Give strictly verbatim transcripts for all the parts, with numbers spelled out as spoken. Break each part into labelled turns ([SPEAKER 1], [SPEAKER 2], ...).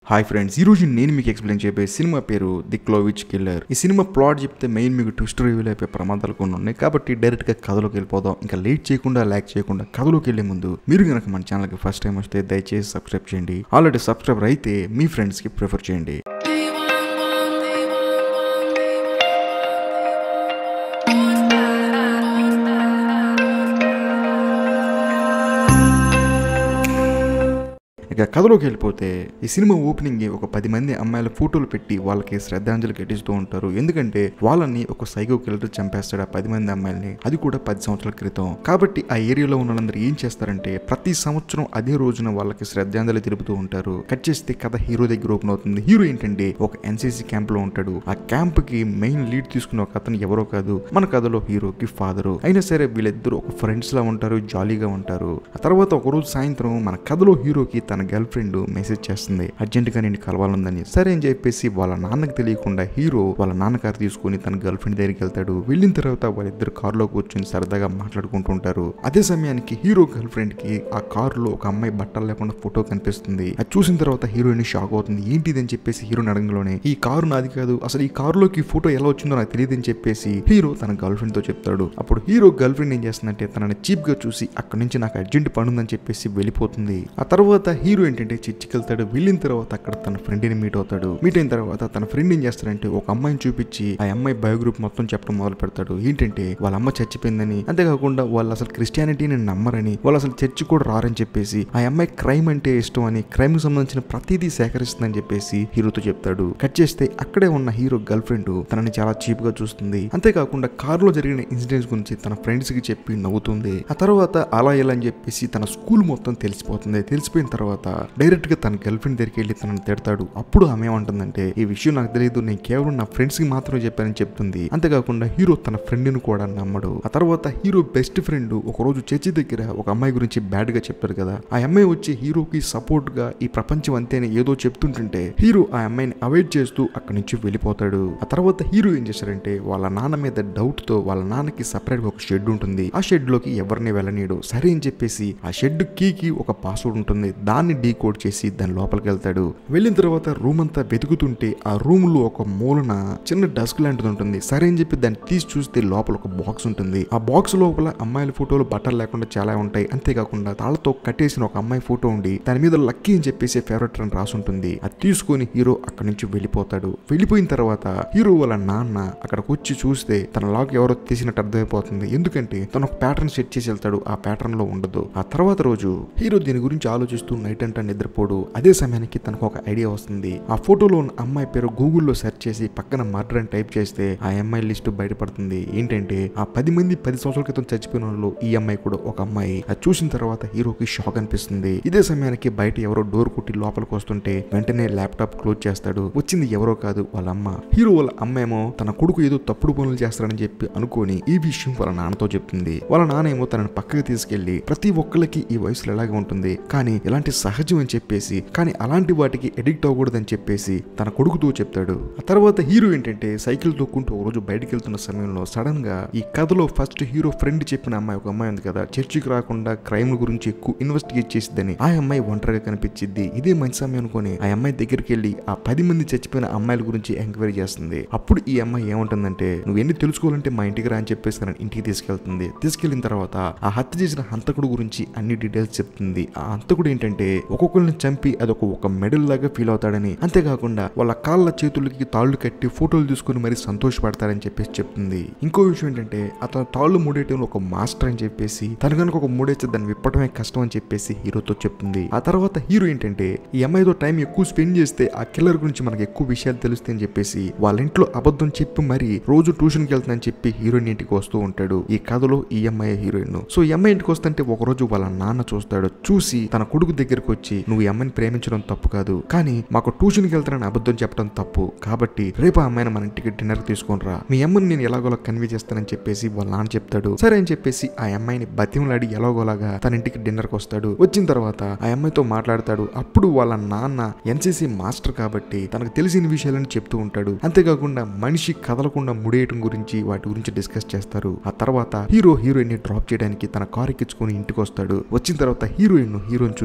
[SPEAKER 1] Hi friends, ఈ రోజు నేను మీకు ఎక్స్ప్లెయిన్ చేయబోయే సినిమా పేరు ది క్లోవిచ్ కిల్లర్. ఈ సినిమా ప్లాట్ చెప్తే మెయిన్ మీకు ట్విస్ట్ రివీల్ అయిపోయే ప్రమాదాలు కొన్ని ఉన్నాయి. కాబట్టి డైరెక్ట్ గా కథలోకి వెళ్ళిపోదాం. ఇంకా లేట్ చేయకుండా లైక్ చేయకుండా కథలోకి వెళ్లే ముందు మీరు కనుక మన ఛానల్ కి ఫస్ట్ టైం వస్తే దయచేసి సబ్స్క్రైబ్ చేయండి. ఆల్రెడీ సబ్స్క్రైబర్ అయితే మీ ఫ్రెండ్స్ కి ప్రిఫర్ చేయండి. ఇక కథలోకి వెళ్ళిపోతే ఈ సినిమా ఓపెనింగ్ ఒక పది మంది అమ్మాయిల ఫోటోలు పెట్టి వాళ్ళకి శ్రద్ధాంజలి ఘటిస్తూ ఉంటారు. ఎందుకంటే వాళ్ళని ఒక సైకో కిల్లర్ చంపేస్తాడు ఆ పది మంది అమ్మాయిల్ని, అది కూడా పది సంవత్సరాల క్రితం. కాబట్టి ఆ ఏరియాలో ఉన్న వాళ్ళందరూ ఏం చేస్తారంటే ప్రతి సంవత్సరం అదే రోజున వాళ్ళకి శ్రద్ధాంజలి తెలుపుతూ ఉంటారు. కట్ చేస్తే కథ హీరో దగ్గర ఓపెన్ అవుతుంది. హీరో ఏంటంటే ఒక ఎన్సీసీ క్యాంప్ లో ఉంటాడు. ఆ క్యాంప్ కి మెయిన్ లీడ్ తీసుకున్న ఒక అతను ఎవరో కాదు, మన కథలో హీరోకి ఫాదరు. అయినా సరే వీళ్ళిద్దరు ఒక ఫ్రెండ్స్ లా ఉంటారు, జాలీగా ఉంటారు. ఆ తర్వాత ఒక రోజు సాయంత్రం మన కథలో హీరోకి తన గర్ల్ ఫ్రెండ్ మెసేజ్ చేస్తుంది, అర్జెంట్ గా నేను కలవాలందని. సరే అని చెప్పేసి వాళ్ళ నాన్నకి తెలియకుండా హీరో వాళ్ళ నాన్న కారు తీసుకుని తన గర్ల్ ఫ్రెండ్ దగ్గరికి వెళ్తాడు. వెళ్ళిన తర్వాత వాళ్ళిద్దరు కారులో కూర్చొని సరదాగా మాట్లాడుకుంటుంటారు. అదే సమయానికి హీరో గర్ల్ ఫ్రెండ్ కి ఆ కారులో ఒక అమ్మాయి బట్టలు లేకుండా ఫోటో కనిపిస్తుంది. అది చూసిన తర్వాత హీరోయిన్ షాక్ అవుతుంది. ఏంటిది అని చెప్పేసి హీరోని అడగంలోనే ఈ కారు నాది కాదు, అసలు ఈ కారులోకి ఫోటో ఎలా వచ్చిందో నాకు తెలియదు అని చెప్పేసి హీరో తన గర్ల్ ఫ్రెండ్ తో చెప్తాడు. అప్పుడు హీరో గర్ల్ ఫ్రెండ్ ఏం చేస్తుందంటే తనని చీప్ గా చూసి అక్కడి నుంచి నాకు అర్జెంట్ పని ఉందని చెప్పేసి వెళ్ళిపోతుంది. ఆ తర్వాత హీరో ఏంటంటే చర్చికి వెళ్తాడు. వెళ్ళిన తర్వాత అక్కడ తన ఫ్రెండ్ ని మీట్ అవుతాడు. మీట్ అయిన తర్వాత తన ఫ్రెండ్ ఏం చేస్తాడంటే ఒక అమ్మాయిని చూపించి ఆ అమ్మాయి బయోగ్రూప్ మొత్తం చెప్పడం మొదలు పెడతాడు. ఏంటంటే వాళ్ళ అమ్మ చచ్చిపోయిందని, అంతేకాకుండా వాళ్ళు అసలు క్రిస్టియానిటీని నమ్మరని, వాళ్ళు అసలు చర్చి కూడా రారని చెప్పేసి, ఆ అమ్మాయి క్రైమ్ అంటే ఇష్టం అని, క్రైమ్ కి సంబంధించిన ప్రతిదీ సేకరిస్తుందని చెప్పేసి హీరోతో చెప్తాడు. కట్ చేస్తే అక్కడే ఉన్న హీరో గర్ల్ ఫ్రెండ్ తనని చాలా చీప్ గా చూస్తుంది. అంతేకాకుండా కారులో జరిగిన ఇన్సిడెంట్స్ గురించి తన ఫ్రెండ్స్ కి చెప్పి నవ్వుతుంది. ఆ తర్వాత అలా ఇలా అని చెప్పేసి తన స్కూల్ మొత్తం తెలిసిపోతుంది. తెలిసిపోయిన తర్వాత డైరెక్ట్ గా తన గర్ల్ ఫ్రెండ్ దగ్గరికి వెళ్ళి తనని తిడతాడు. అప్పుడు ఆమె ఏమంటుందంటే ఈ విషయం నాకు తెలియదు, నేను కేవలం నా ఫ్రెండ్స్ కి మాత్రమే చెప్పానని చెప్తుంది. అంతేకాకుండా హీరో తన ఫ్రెండ్ ని కూడా నమ్మడు. ఆ తర్వాత హీరో బెస్ట్ ఫ్రెండ్ ఒక రోజు చర్చి దగ్గర ఒక అమ్మాయి గురించి బ్యాడ్ గా చెప్పారు కదా, ఆ అమ్మాయి వచ్చి హీరోకి సపోర్ట్ గా ఈ ప్రపంచం అంతేనే ఏదో చెప్తుంటుంటే హీరో ఆ అమ్మాయిని అవాయిడ్ చేస్తూ అక్కడి నుంచి వెళ్ళిపోతాడు. ఆ తర్వాత హీరో ఏం చేశారంటే వాళ్ళ నాన్న మీద డౌట్ తో వాళ్ళ నాన్నకి సపరేట్ గా ఒక షెడ్ ఉంటుంది. ఆ షెడ్ లోకి ఎవరిని వెళ్ళనీయడు. సరే అని చెప్పేసి ఆ షెడ్ కీకి ఒక పాస్వర్డ్ ఉంటుంది, దాన్ని డీ కోడ్ చేసి దాని లోపలికి వెళ్తాడు. వెళ్ళిన తర్వాత రూమ్ అంతా వెతుకుతుంటే ఆ రూమ్ లో ఒక మూలన చిన్న డస్క్ లాంటిది ఉంటుంది. సరే అని చెప్పి దాన్ని తీసి చూస్తే లోపల ఒక బాక్స్ ఉంటుంది. ఆ బాక్స్ లోపల అమ్మాయిల ఫోటోలు బట్టలు లేకుండా చాలా ఉంటాయి. అంతేకాకుండా తాళ్లతో కట్టేసిన ఒక అమ్మాయి ఫోటో ఉండి దాని మీద లక్కీ అని చెప్పేసి ఫేవరెట్ అని రాసి ఉంటుంది. అది తీసుకుని హీరో అక్కడి నుంచి వెళ్ళిపోతాడు. వెళ్ళిపోయిన తర్వాత హీరో వాళ్ళ నాన్న అక్కడికి వచ్చి చూస్తే తన లాక్ ఎవరో తీసినట్టు అర్థమైపోతుంది. ఎందుకంటే తను ఒక ప్యాటర్న్ సెట్ చేసి వెళ్తాడు, ఆ ప్యాటర్న్ లో ఉండదు. ఆ తర్వాత రోజు హీరో దీని గురించి ఆలోచిస్తూ నైట్ అంతా నిద్రపోడు. అదే సమయానికి తనకు ఒక ఐడియా వస్తుంది. ఆ ఫోటోలో ఉన్న అమ్మాయి పేరు గూగుల్లో సెర్చ్ చేసి పక్కన మర్డర్ అని టైప్ చేస్తే ఆ అమ్మాయి లిస్ట్ బయటపడుతుంది. ఏంటంటే ఆ పది మంది పది సంవత్సరాల క్రితం చచ్చిపోయిన వాళ్ళు ఈ అమ్మాయి కూడా ఒక అమ్మాయి. అది చూసిన తర్వాత హీరోకి షాక్ అనిపిస్తుంది. ఇదే సమయానికి బయట ఎవరో డోర్ కుట్టి లోపలికి వస్తుంటే వెంటనే ల్యాప్టాప్ క్లోజ్ చేస్తాడు. వచ్చింది ఎవరో కాదు, వాళ్ళ అమ్మ. హీరో వాళ్ళ అమ్మ ఏమో తన కొడుకు ఏదో తప్పుడు పనులు చేస్తాడని చెప్పి అనుకోని ఈ విషయం వాళ్ళ నాన్నతో చెప్తుంది. వాళ్ళ నాన్న ఏమో తనని పక్కకి తీసుకెళ్లి ప్రతి ఒక్కరికి ఈ వయసులో ఎలాగే ఉంటుంది కానీ ఇలాంటి సహజం అని చెప్పేసి, కానీ అలాంటి వాటికి ఎడిక్ట్ అవ్వకూడదని చెప్పేసి తన కొడుకుతో చెప్తాడు. ఆ తర్వాత హీరో ఏంటంటే సైకిల్ తొక్కుంటూ ఒక రోజు బయటకు వెళ్తున్న సమయంలో సడన్ గా ఈ కథలో ఫస్ట్ హీరో ఫ్రెండ్ చెప్పిన అమ్మాయి ఒక అమ్మాయి ఉంది కదా, చర్చికి రాకుండా క్రైమ్ గురించి ఎక్కువ ఇన్వెస్టిగేట్ చేసిద్దని, ఆ అమ్మాయి ఒంటరిగా కనిపించింది. ఇదే మంచి సమయం అనుకుని ఆ అమ్మాయి దగ్గరికి వెళ్ళి ఆ పది మంది చచ్చిపోయిన అమ్మాయిల గురించి ఎంక్వైరీ చేస్తుంది. అప్పుడు ఈ అమ్మాయి ఏమంటుందంటే నువ్వు ఎన్ని తెలుసుకోవాలంటే మా ఇంటికి రా అని చెప్పేసి తన ఇంటికి తీసుకెళ్తుంది. తీసుకెళ్లిన తర్వాత ఆ హత్య చేసిన హంతకుడు గురించి అన్ని డీటెయిల్స్ చెప్తుంది. ఆ హంతకుడు ఏంటంటే ఒక్కొక్కరిని చంపి అదొక ఒక మెడల్ లాగా ఫీల్ అవుతాడని, అంతేకాకుండా వాళ్ళ కాళ్ళ చేతులకి తాళ్లు కట్టి ఫోటోలు తీసుకుని మరి సంతోషపడతారని చెప్పేసి చెప్తుంది. ఇంకో విషయం ఏంటంటే అతను తాళ్లు మూడేయటంలో ఒక మాస్టర్ అని చెప్పేసి తన కనుక ఒక మూడేస్తే దాన్ని విప్పటమే కష్టం అని చెప్పేసి హీరోతో చెప్తుంది. ఆ తర్వాత హీరో ఏంటంటే ఈ అమ్మాయితో టైం ఎక్కువ స్పెండ్ చేస్తే ఆ కిల్లర్ గురించి మనకి ఎక్కువ విషయాలు తెలుస్తాయని చెప్పేసి వాళ్ళ ఇంట్లో అబద్ధం చెప్పి మరి రోజు ట్యూషన్ కి వెళ్తుందని చెప్పి హీరోయిన్ ఇంటికి వస్తూ ఉంటాడు. ఈ కథలో ఈ అమ్మాయి హీరోయిన్. సో ఈ అమ్మాయి ఇంటికి వస్తుంటే ఒక రోజు వాళ్ళ నాన్న చూస్తాడు. చూసి తన కొడుకు దగ్గరకు వచ్చి నువ్వు ఈ అమ్మాయిని ప్రేమించడం తప్పు కాదు, కానీ మాకు ట్యూషన్ కి వెళ్తానని అబద్ధం చెప్పడం తప్పు, కాబట్టి రేపు ఆ అమ్మాయిని మన ఇంటికి డిన్నర్ తీసుకొని రా, మీ అమ్మని నేను ఎలాగోలా కన్వే చేస్తానని చెప్పేసి వాళ్ళ నాన్న చెప్తాడు. సరే అని చెప్పేసి ఆ అమ్మాయిని బతిమలాడి ఎలాగోలాగా తన ఇంటికి డిన్నర్ కి వస్తాడు. వచ్చిన తర్వాత ఆ అమ్మాయితో మాట్లాడతాడు. అప్పుడు వాళ్ళ నాన్న ఎన్సీసీ మాస్టర్ కాబట్టి తనకు తెలిసిన విషయాలను చెప్తూ ఉంటాడు. అంతేకాకుండా మనిషి కదలకుండా ముడేయటం గురించి వాటి గురించి డిస్కస్ చేస్తారు. ఆ తర్వాత హీరో హీరోయిన్ ని డ్రాప్ చేయడానికి తన కార్ ఎక్కించుకుని ఇంటికి వస్తాడు. వచ్చిన తర్వాత హీరోయిన్ హీరోని చూసి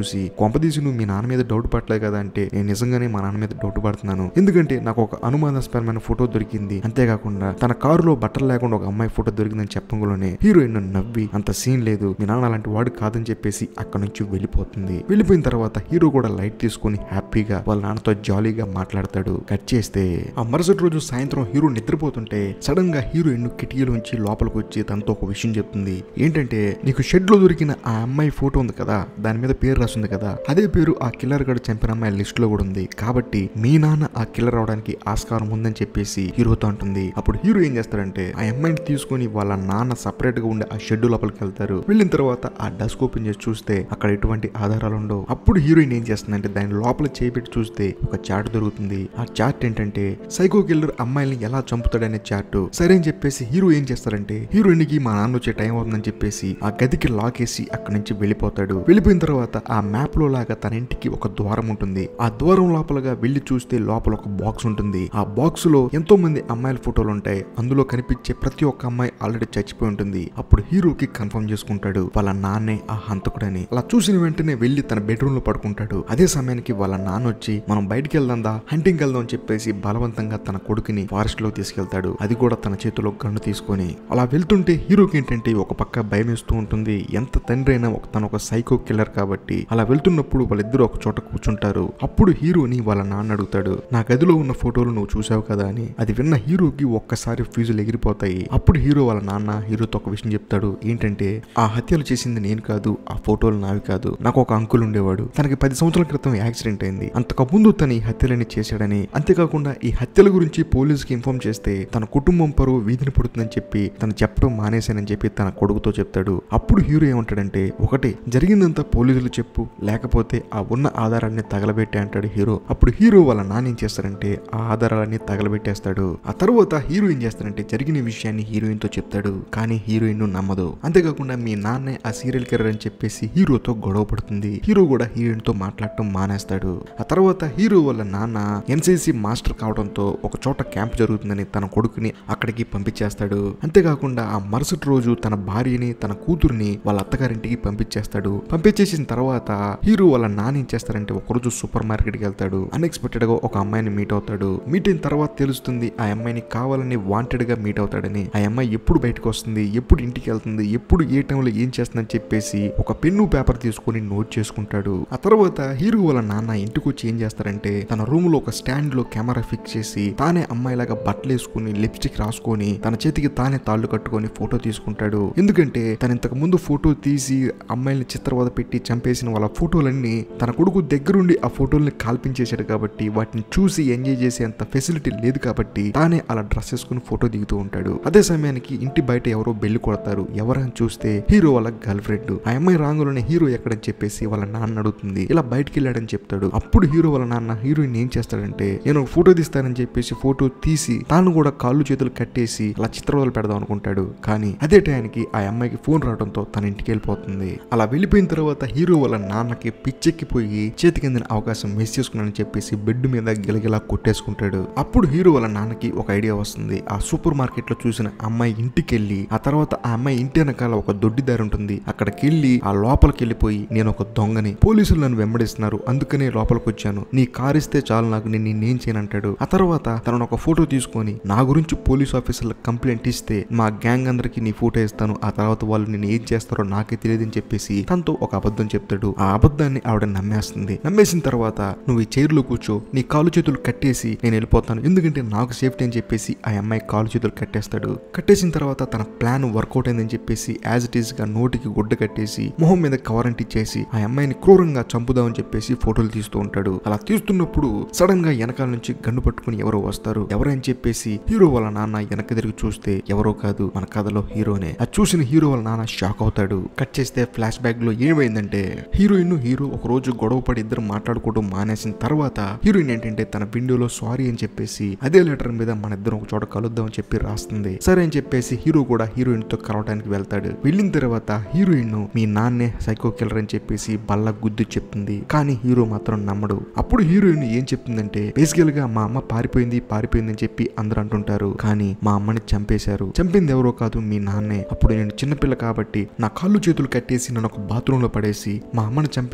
[SPEAKER 1] కొంపదీసి నువ్వు మీ నాన్న మీద డౌట్ పడలేదు కదా అంటే నేను నిజంగానే మా నాన్న మీద డౌట్ పడుతున్నాను, ఎందుకంటే నాకు ఒక అనుమానాస్పదమైన ఫోటో దొరికింది, అంతేకాకుండా తన కారులో బట్టలు లేకుండా ఒక అమ్మాయి ఫోటో దొరికిందని చెప్పంలోనే హీరోయిన్ నవ్వి అంత సీన్ లేదు, మీ నాన్న అలాంటి వాడు కాదని చెప్పేసి అక్కడ నుంచి వెళ్ళిపోతుంది. వెళ్ళిపోయిన తర్వాత హీరో కూడా లైట్ తీసుకుని హ్యాపీగా వాళ్ళ నాన్నతో జాలీగా మాట్లాడతాడు. కట్ చేస్తే ఆ మరుసటి రోజు సాయంత్రం హీరో నిద్రపోతుంటే సడన్ గా హీరోయిన్ కిటికీలోంచి లోపలికి వచ్చి తనతో ఒక విషయం చెప్తుంది. ఏంటంటే నీకు షెడ్ లో దొరికిన ఆ అమ్మాయి ఫోటో ఉంది కదా, దాని మీద పేరు రాసింది కదా, అదే పేరు ఆ కిల్లర్ గడు చంపిన అమ్మాయి లిస్ట్ లో కూడా ఉంది, కాబట్టి మీ నాన్న ఆ కిల్లర్ అవడానికి ఆస్కారం ఉందని చెప్పేసి హీరోతో అంటుంది. అప్పుడు హీరో ఏం చేస్తాడంటే ఆ అమ్మాయిని తీసుకుని వాళ్ళ నాన్న సపరేట్ గా ఉండే ఆ షెడ్ లోపలికి వెళ్తారు. వెళ్ళిన తర్వాత ఆ డస్క్ ఓపెన్ చేసి చూస్తే అక్కడ ఎటువంటి ఆధారాలు ఉండవు. అప్పుడు హీరోయిన్ ఏం చేస్తుందంటే దాని లోపల చేపెట్టి చూస్తే ఒక చార్ట్ దొరుకుతుంది. ఆ చార్ట్ ఏంటంటే సైకో కిల్లర్ అమ్మాయిని ఎలా చంపుతాడనే చార్ట్. సరే అని చెప్పేసి హీరో ఏం చేస్తారంటే హీరోయిన్ కి మా నాన్న వచ్చే టైం అవుతుందని చెప్పేసి ఆ గదికి లాక్ వేసి అక్కడి నుంచి వెళ్ళిపోతాడు. వెళ్ళిపోయిన తర్వాత ఆ మ్యాప్ లో లాగా తన ఇంటికి ఒక ద్వారం ఉంటుంది. ఆ ద్వారం లోపలగా వెళ్లి చూస్తే లోపల ఒక బాక్స్ ఉంటుంది. ఆ బాక్స్ లో ఎంతో మంది అమ్మాయిల ఫోటోలు ఉంటాయి. అందులో కనిపించే ప్రతి ఒక్క అమ్మాయి ఆల్రెడీ చచ్చిపోయి ఉంటుంది. అప్పుడు హీరోకి కన్ఫర్మ్ చేసుకుంటాడు వాళ్ళ నాన్నే ఆ హంతకుడని. అలా చూసిన వెంటనే వెళ్లి తన బెడ్రూమ్ లో పడుకుంటాడు. అదే సమయానికి వాళ్ళ నాన్న వచ్చి మనం బయటికి వెళ్దాందా, హంటింగ్ వెళ్దాం అని చెప్పేసి బలవంతంగా తన కొడుకుని ఫారెస్ట్ లో తీసుకెళ్తాడు. అది కూడా తన చేతిలో గన్ను తీసుకొని. అలా వెళ్తుంటే హీరోకి ఏంటంటే ఒక పక్క భయం వేస్తూ ఉంటుంది. ఎంత తండ్రి అయినా తన ఒక సైకో కిల్లర్ కాబట్టి. అలా వెళ్తున్నప్పుడు వాళ్ళిద్దరు ఒక చోట కూర్చుంటారు. అప్పుడు హీరోని వాళ్ళ నాన్న అడుగుతాడు నా గదిలో ఉన్న ఫోటోలు నువ్వు చూసావు కదా అని. అది విన్న హీరోకి ఒక్కసారి ఫ్యూజులు ఎగిరిపోతాయి. అప్పుడు హీరో వాళ్ళ నాన్న హీరోతో ఒక విషయం చెప్తాడు. ఏంటంటే ఆ హత్యలు చేసింది నేను కాదు, ఆ ఫోటోలు నావి కాదు, నాకు ఒక అంకుల్ ఉండేవాడు, తనకి పది సంవత్సరాల క్రితం యాక్సిడెంట్ అయింది, అంతకుముందు తను ఈ హత్యలని చేశాడని, అంతేకాకుండా ఈ హత్యల గురించి పోలీసుకి ఇన్ఫార్మ్ చేస్తే తన కుటుంబం పరువు వీధిని పడుతుందని చెప్పి తను చెప్పడం మానేశానని చెప్పి తన కొడుకుతో చెప్తాడు. అప్పుడు హీరో ఏమంటాడంటే ఒకటి జరిగిందంతా పోలీసులు చెప్పు, లేకపోతే ఆ ఉన్న ఆధారాన్ని తగలబెట్టే అంటాడు హీరో. అప్పుడు హీరో వాళ్ళ నాన్న ఏం చేస్తారంటే ఆ ఆధారాలన్నీ తగలబెట్టేస్తాడు. ఆ తర్వాత హీరో ఏం చేస్తారంటే జరిగిన విషయాన్ని హీరోయిన్ తో చెప్తాడు. కానీ హీరోయిన్ నమ్మదు. అంతేకాకుండా మీ నాన్నే ఆ సీరియల్ కిల్లర్ అని చెప్పేసి హీరోతో గొడవ పడుతుంది. హీరో కూడా హీరోయిన్ తో మాట్లాడటం మానేస్తాడు. ఆ తర్వాత హీరో వాళ్ళ నాన్న ఎన్సీసీ మాస్టర్ కావడంతో ఒక చోట క్యాంప్ జరుగుతుందని తన కొడుకుని అక్కడికి పంపించేస్తాడు. అంతేకాకుండా ఆ మరుసటి రోజు తన భార్యని తన కూతుర్ని వాళ్ళ అత్తగారింటికి పంపించేస్తాడు. పంపించేసిన తర్వాత హీరో వాళ్ళ నాన్న ఏం చేస్తారంటే ఒకరోజు సూపర్ మార్కెట్ కి వెళ్తాడు. అన్ఎక్స్పెక్టెడ్ గా ఒక అమ్మాయిని మీట్ అవుతాడు. మీట్ అయిన తర్వాత తెలుస్తుంది ఆ అమ్మాయిని కావాలని వాంటెడ్ గా మీట్ అవుతాడని. ఆ అమ్మాయి ఎప్పుడు బయటకు వస్తుంది, ఎప్పుడు ఇంటికి వెళ్తుంది, ఎప్పుడు ఏ టైంలో ఏం చేస్తుందని చెప్పేసి ఒక పెన్ను పేపర్ తీసుకుని నోట్ చేసుకుంటాడు. ఆ తర్వాత హీరో వాళ్ళ నాన్న ఇంటికి వచ్చి ఏం చేస్తారంటే తన రూమ్ లో ఒక స్టాండ్ లో కెమెరా ఫిక్స్ చేసి తానే అమ్మాయిలాగా బట్టలు వేసుకుని లిప్స్టిక్ రాసుకొని తన చేతికి తానే తాళ్లు కట్టుకొని ఫోటో తీసుకుంటాడు. ఎందుకంటే తన ఇంతకు ముందు ఫోటో తీసి అమ్మాయిని చిత్రవద పెట్టి చంపేసిన వాళ్ళ ఫోటోలన్నీ తన కొడుకు దగ్గరుండి ఆ ఫోటోల్ని కాల్పించేశాడు కాబట్టి వాటిని చూసి ఎంజాయ్ చేసే అంత ఫెసిలిటీ లేదు కాబట్టి తానే అలా డ్రెస్ వేసుకుని ఫోటో దిగుతూ ఉంటాడు. అదే సమయానికి ఇంటి బయట ఎవరో బెల్లి కొడతారు. ఎవరని చూస్తే హీరో వాళ్ళ గర్ల్ ఫ్రెండ్. ఆ అమ్మాయి రాంగులోనే హీరో ఎక్కడని చెప్పేసి వాళ్ళ నాన్న అడుగుతుంది. ఇలా బయటికి వెళ్ళాడని చెప్తాడు. అప్పుడు హీరో వాళ్ళ నాన్న హీరోయిన్ ఏం చేస్తాడంటే నేను ఒక ఫోటో తీస్తానని చెప్పేసి ఫోటో తీసి తాను కూడా కాళ్ళు చేతులు కట్టేసి అలా చిత్రవదలు పెడదాం అనుకుంటాడు. కానీ అదే టైంకి ఆ అమ్మాయికి ఫోన్ రావడంతో తన ఇంటికి వెళ్ళిపోతుంది. అలా వెళ్ళిపోయిన తర్వాత హీరో వాళ్ళ నాన్నకి పిచ్చెక్కిపోయి చేతికి అందిన అవకాశం మిస్ చేసుకున్నానని చెప్పేసి బెడ్ మీద గిలగిలా కొట్టేసుకుంటాడు. అప్పుడు హీరో వాళ్ళ నాన్నకి ఒక ఐడియా వస్తుంది. ఆ సూపర్ మార్కెట్ లో చూసిన అమ్మాయి ఇంటికి వెళ్ళి ఆ తర్వాత ఆ అమ్మాయి ఇంటి వెనకాల ఒక దొడ్డి దారి ఉంటుంది. అక్కడికి వెళ్ళి ఆ లోపలికి వెళ్ళిపోయి నేను ఒక దొంగని, పోలీసులు నన్ను వెంబడిస్తున్నారు, అందుకనే లోపలికి వచ్చాను, నీ కారు ఇస్తే చాలు నాకు, నేను నేనేం చేయనంటాడు. ఆ తర్వాత తనను ఒక ఫోటో తీసుకొని నా గురించి పోలీస్ ఆఫీసర్లకు కంప్లైంట్ ఇస్తే మా గ్యాంగ్ అందరికి నీ ఫోటో ఇస్తాను, ఆ తర్వాత వాళ్ళు నేను ఏం చేస్తారో నాకే తెలియదని చెప్పేసి తనతో ఒక అబద్ధం చెప్తాడు. ఆ అబద్ధాన్ని ఆవిడ నమ్మేస్తుంది. నమ్మేసిన తర్వాత నువ్వు ఈ చైర్ లో కూర్చో, నీ కాలు చేతులు కట్టేసి నేను వెళ్ళిపోతాను, ఎందుకంటే నాకు సేఫ్టీ అని చెప్పేసి ఆ అమ్మాయి కాలు చేతులు కట్టేస్తాడు. కట్టేసిన తర్వాత తన ప్లాన్ వర్కౌట్ అయిందని చెప్పేసి యాజ్ ఇట్ ఈస్ గా నోటికి గుడ్డ కట్టేసి మొహం మీద కవర్ అంటించేసి ఆ అమ్మాయిని క్రూరంగా చంపుదామని చెప్పేసి ఫోటోలు తీస్తూ ఉంటాడు. అలా తీస్తున్నప్పుడు సడన్ గా వెనకాల నుంచి గన్ను పట్టుకుని ఎవరో వస్తారు. ఎవరని చెప్పేసి హీరో వాళ్ళ నాన్న వెనక తిరిగి చూస్తే ఎవరో కాదు, మన కథలో హీరోనే. అది చూసిన హీరో వాళ్ళ నాన్న షాక్ అవుతాడు. కట్ చేస్తే ఫ్లాష్ బ్యాక్ లో ఏమైందంటే హీరోయిన్ హీరో ఒక రోజు గొడవ పడి ఇద్దరు మాట్లాడుకోవడం మానేసిన తర్వాత హీరోయిన్ ఏంటంటే తన విండోలో సారీ అని చెప్పేసి అదే లెటర్ మీద మన ఇద్దరం ఒక చోట కలుద్దాం అని చెప్పి రాస్తుంది. సరే అని చెప్పేసి హీరో కూడా హీరోయిన్ తో కలవడానికి వెళ్తాడు. వెళ్ళిన తర్వాత హీరోయిన్ మీ నాన్నే సైకో కిల్లర్ అని చెప్పేసి బల్ల గుద్దు చెప్తుంది. కానీ హీరో మాత్రం నమ్మడు. అప్పుడు హీరోయిన్ ఏం చెప్తుందంటే బేసికల్ గా మా అమ్మ పారిపోయింది పారిపోయింది అని చెప్పి అందరూ అంటుంటారు, కానీ మా అమ్మని చంపేశారు, చంపింది ఎవరో కాదు మీ నాన్నే. అప్పుడు నేను చిన్నపిల్ల కాబట్టి నా కాళ్ళు చేతులు కట్టేసి నన్ను ఒక బాత్రూమ్ లో పడేసి మా అమ్మని చంపేసి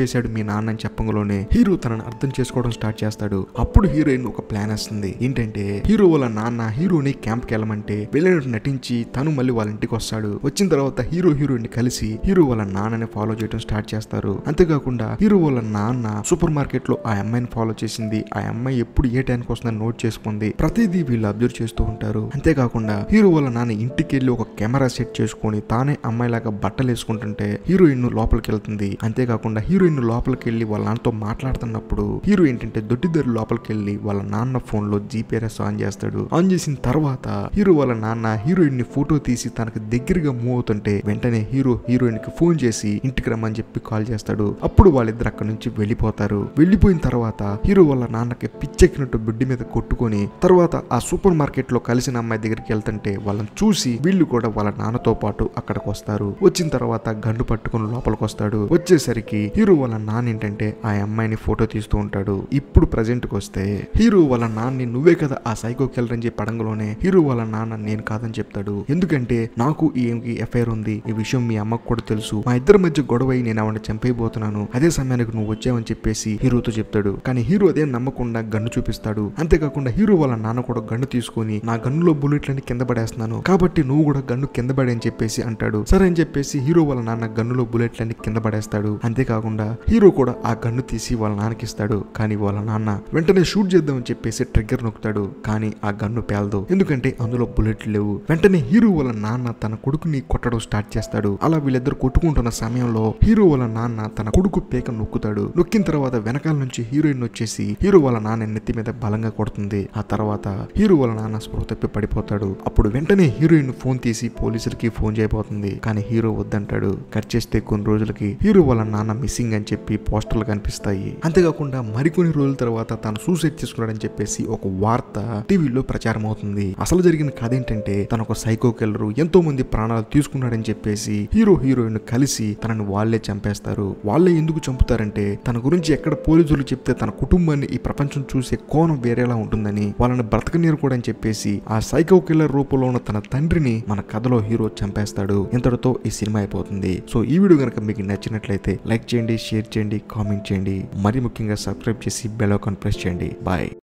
[SPEAKER 1] చంపేశాడు మీ నాన్న అని చెప్పంలోనే హీరో తనను అర్థం చేసుకోవడం స్టార్ట్ చేస్తాడు. అప్పుడు హీరోయిన్ ఒక ప్లాన్ వస్తుంది. ఏంటంటే హీరో వాళ్ళ నాన్న హీరోని క్యాంప్ కి వెళ్ళమంటే వెళ్ళినట్టు నటించి తను మళ్ళీ వాళ్ళ ఇంటికి వస్తాడు. వచ్చిన తర్వాత హీరో హీరోయిన్ కలిసి హీరో వాళ్ళ నాన్నని ఫాలో చేయడం స్టార్ట్ చేస్తారు. అంతేకాకుండా హీరో వాళ్ళ నాన్న సూపర్ మార్కెట్ లో ఆ అమ్మాయిని ఫాలో చేసింది, ఆ అమ్మాయి ఎప్పుడు ఏ టైంకి వస్తుందని నోట్ చేసుకుంది, ప్రతిదీ వీళ్ళు అబ్జర్వ్ చేస్తూ ఉంటారు. అంతేకాకుండా హీరో వాళ్ళ నాన్న ఇంటికి వెళ్ళి ఒక కెమెరా సెట్ చేసుకుని తానే అమ్మాయిలాగా బట్టలు వేసుకుంటుంటే హీరోయిన్ లోపలికి వెళ్తుంది. అంతేకాకుండా హీరోయిన్ లోపలికి వెళ్ళి వాళ్ళ నాన్నతో మాట్లాడుతున్నప్పుడు హీరో ఏంటంటే దొడ్డిదారు లోపలికి వెళ్ళి వాళ్ళ నాన్న ఫోన్ లో జీపీఆర్ఎస్ ఆన్ చేస్తాడు. ఆన్ చేసిన తర్వాత హీరో వాళ్ళ నాన్న హీరోయిన్ ని ఫోటో తీసి తనకు దగ్గరగా మూవ్ అవుతుంటే వెంటనే హీరో హీరోయిన్ కి ఫోన్ చేసి ఇంటికి రమ్మని చెప్పి కాల్ చేస్తాడు. అప్పుడు వాళ్ళిద్దరు అక్కడ నుంచి వెళ్ళిపోతారు. వెళ్ళిపోయిన తర్వాత హీరో వాళ్ళ నాన్నకి పిచ్చెక్కినట్టు బిడ్డి మీద కొట్టుకొని తర్వాత ఆ సూపర్ మార్కెట్ లో కలిసిన అమ్మాయి దగ్గరికి వెళ్తుంటే వాళ్ళని చూసి వీళ్ళు కూడా వాళ్ళ నాన్నతో పాటు అక్కడికి వస్తారు. వచ్చిన తర్వాత గండు పట్టుకుని లోపలికి వస్తాడు. వచ్చేసరికి హీరో వాళ్ళ నాన్న ఏంటంటే ఆ అమ్మాయిని ఫోటో తీస్తూ ఉంటాడు. ఇప్పుడు ప్రజెంట్ కి వస్తే హీరో వాళ్ళ నాన్ని నువ్వే కదా ఆ సైకో కిల్లర్ అని చెప్పి అడంగలోనే హీరో వాళ్ళ నాన్న నేను కాదని చెప్తాడు. ఎందుకంటే నాకు ఈ ఎఫ్ఐఆర్ ఉంది, ఈ విషయం మీ అమ్మకు కూడా తెలుసు, మా ఇద్దరి మధ్య గొడవ నేను ఆవిడ చంపైపోతున్నాను, అదే సమయానికి నువ్వు వచ్చావని చెప్పేసి హీరోతో చెప్తాడు. కానీ హీరో అదే నమ్మకుండా గన్ను చూపిస్తాడు. అంతేకాకుండా హీరో వాళ్ళ నాన్న కూడా గన్ను తీసుకుని నా గన్నులో బుల్లెట్లని కింద పడేస్తున్నాను కాబట్టి నువ్వు కూడా గన్ను కింద పడే అని చెప్పేసి అంటాడు. సరే అని చెప్పేసి హీరో వాళ్ళ నాన్న గన్నులో బుల్లెట్లని కింద పడేస్తాడు. అంతేకాకుండా హీరో కూడా ఆ గన్ను తీసి వాళ్ళ నాన్నకి ఇస్తాడు. కానీ వాళ్ళ నాన్న వెంటనే షూట్ చేద్దామని చెప్పేసి ట్రిగ్గర్ నొక్కుతాడు. కానీ ఆ గన్ను పేలదు, ఎందుకంటే అందులో బుల్లెట్లు లేవు. వెంటనే హీరో వాళ్ళ నాన్న తన కొడుకుని కొట్టడం స్టార్ట్ చేస్తాడు. అలా వీళ్ళిద్దరు కొట్టుకుంటున్న సమయంలో హీరో వాళ్ళ నాన్న తన కొడుకు పేక నొక్కుతాడు. నొక్కిన తర్వాత వెనకాల నుంచి హీరోయిన్ వచ్చేసి హీరో వాళ్ళ నాన్న నెత్తి మీద బలంగా కొడుతుంది. ఆ తర్వాత హీరో వాళ్ళ నాన్న స్పృహ తప్పి పడిపోతాడు. అప్పుడు వెంటనే హీరోయిన్ ఫోన్ తీసి పోలీసులకి ఫోన్ చేయబోతుంది. కానీ హీరో వద్దంటాడు. కట్ చేస్తే కొన్ని రోజులకి హీరో వాళ్ళ నాన్న మిస్సింగ్ అని చెప్పి పోస్టర్లు కనిపిస్తాయి. అంతేకాకుండా మరికొన్ని రోజుల తర్వాత తను సూసైడ్ చేసుకున్నాడని చెప్పేసి ఒక వార్త టీవీలో ప్రచారం అవుతుంది. అసలు జరిగిన కథ ఏంటంటే తన ఒక సైకో కిల్లర్ ఎంతో మంది ప్రాణాలు తీసుకున్నాడని చెప్పేసి హీరో హీరోయిన్ కలిసి తనని వాళ్లే చంపేస్తారు. వాళ్ళే ఎందుకు చంపుతారంటే తన గురించి ఎక్కడ పోలీసులు చెప్తే తన కుటుంబాన్ని ఈ ప్రపంచం చూసే కోణం వేరేలా ఉంటుందని వాళ్ళని బ్రతకనీరు కూడా అని చెప్పేసి ఆ సైకో కిల్లర్ రూపంలో ఉన్న తన తండ్రిని మన కథలో హీరో చంపేస్తాడు. ఇంతటితో ఈ సినిమా అయిపోతుంది. సో ఈ వీడియో కనుక మీకు నచ్చినట్లయితే లైక్ చేయండి, షేర్ చేయండి, కామెంట్ చేయండి, మరి ముఖ్యంగా సబ్స్క్రైబ్ చేసి బెల్ ఐకాన్ ప్రెస్ చేయండి. బాయ్.